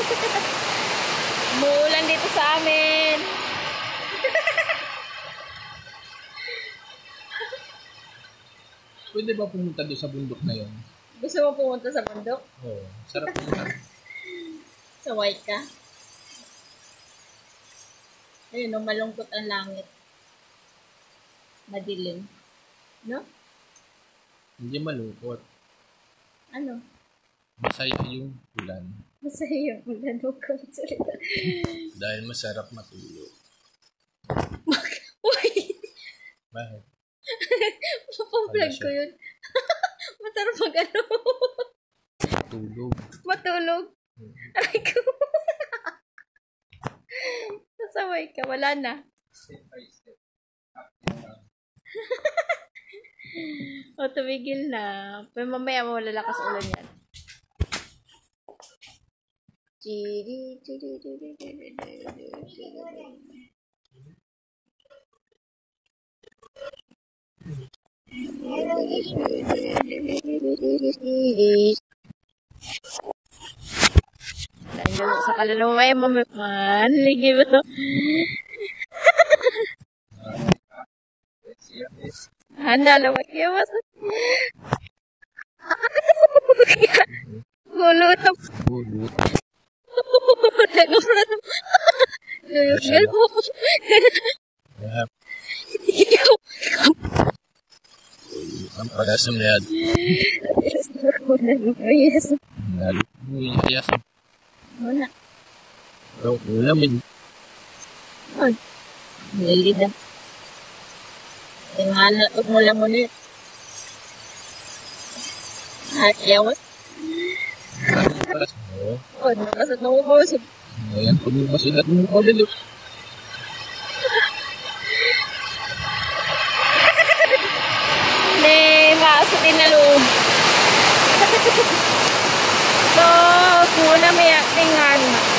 Umuulan dito sa amin. Pwede ba pumunta doon sa bundok na yun? Gusto mo pumunta sa bundok? Oo. Sarap pumunta. Saway ka? Ayun, no, malungkot ang langit. Madilim. No? Hindi malungkot. Ano? Masaya yung ulan. Masaya yung ulan. Huwag ka magsalita. Dahil masarap matulog. Uy! Bakit? Papablog ko yun. Masarap mag-ano. Matulog. Matulog. Aray ko. Nasaway ka. Wala na. O, tumigil na. Pero mamaya mo lalakas ulan yan. Sa kalalaway, mamipan. Ligi ba ito? Handalaway kaya mas. Gulot. Gulot. Nagulot. Luyot mo. Ang pagasam na yan. Yes. Yes. Wala. Wala min. Ay. Nilida. Mhanel, huwag mo lang ulit. Yawas. Pagas mo. Oh, nakasat na ubos. Ayan, pumibas yun at mo dito. Masutin na loob. So, kuna may actingan.